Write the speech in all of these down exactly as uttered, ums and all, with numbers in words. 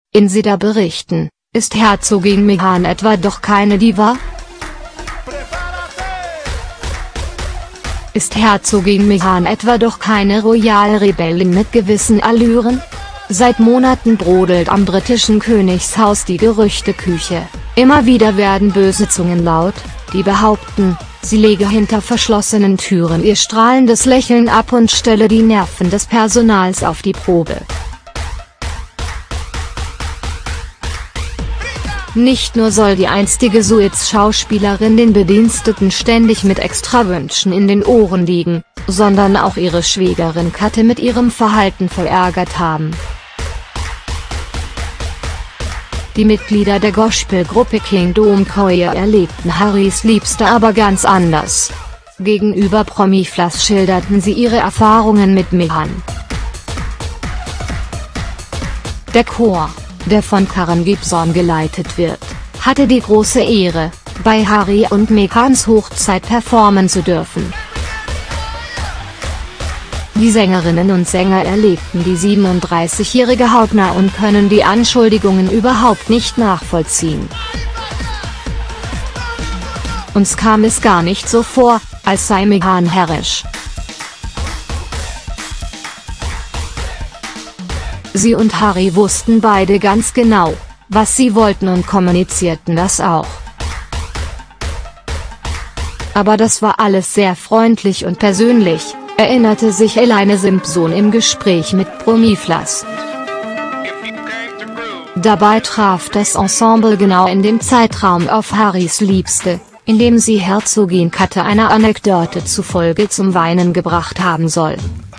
Insider berichten, ist Herzogin Meghan etwa doch keine Diva? Ist Herzogin Meghan etwa doch keine royale Rebellin mit gewissen Allüren? Seit Monaten brodelt am britischen Königshaus die Gerüchteküche. Immer wieder werden böse Zungen laut, die behaupten, sie lege hinter verschlossenen Türen ihr strahlendes Lächeln ab und stelle die Nerven des Personals auf die Probe. Nicht nur soll die einstige Suits-Schauspielerin den Bediensteten ständig mit Extrawünschen in den Ohren liegen, sondern auch ihre Schwägerin Kate mit ihrem Verhalten verärgert haben. Die Mitglieder der Gospelgruppe Kingdom Choir erlebten Harrys Liebste aber ganz anders. Gegenüber Promiflas schilderten sie ihre Erfahrungen mit Meghan. Der Chor, der von Karen Gibson geleitet wird, hatte die große Ehre, bei Harry und Meghans Hochzeit performen zu dürfen. Die Sängerinnen und Sänger erlebten die siebenunddreißigjährige hautnah und können die Anschuldigungen überhaupt nicht nachvollziehen. Uns kam es gar nicht so vor, als sei Meghan herrisch. Sie und Harry wussten beide ganz genau, was sie wollten und kommunizierten das auch. Aber das war alles sehr freundlich und persönlich, erinnerte sich Elaine Simpson im Gespräch mit Promiflas. Dabei traf das Ensemble genau in dem Zeitraum auf Harrys Liebste, in dem sie Herzogin Kate einer Anekdote zufolge zum Weinen gebracht haben soll.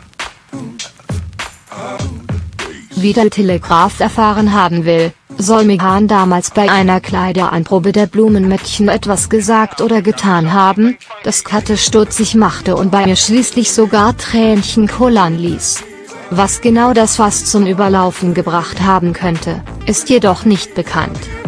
Wie der Telegraph erfahren haben will, soll Meghan damals bei einer Kleideranprobe der Blumenmädchen etwas gesagt oder getan haben, das Kate stutzig machte und bei ihr schließlich sogar Tränchen kullern ließ. Was genau das Fass zum Überlaufen gebracht haben könnte, ist jedoch nicht bekannt.